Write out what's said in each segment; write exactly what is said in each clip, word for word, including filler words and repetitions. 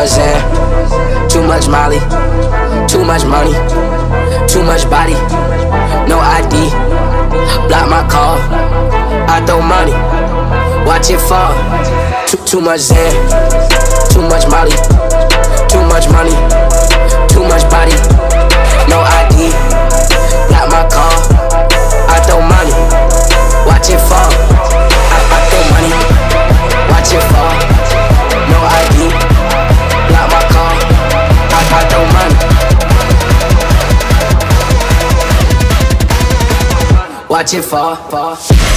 much Zan, too much Molly, too much money, too much body, no I D. Block my call, I throw money, watch it fall. Too, too much Zan, too much Molly, too much money, too much body, no I D. Block my call, I throw money, watch it fall. I, I throw money, watch it fall, no I D. Block my call, I, I throw money, watch it fall, fall.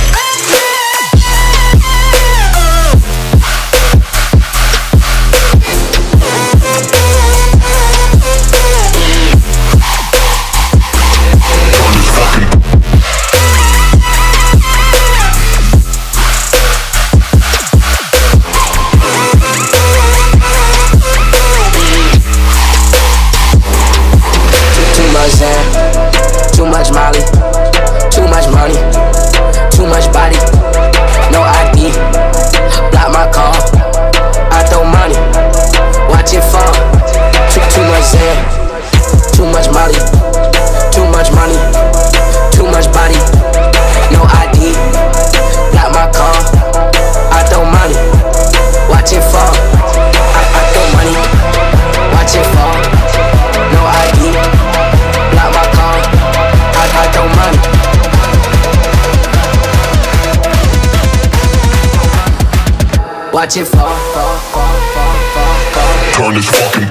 Too much Molly, too much money, too much body, no I D. Block my call, I throw money, watch it fall. Too, too much Zan, too much Molly, too much money, too much body, no I D. Block my call, I throw money, watch it fall. I, I throw money, watch it fall, no I D. Block my call, I, I throw money. Watch it fall, fall, fall, fall, fall, fall. Turn this fucking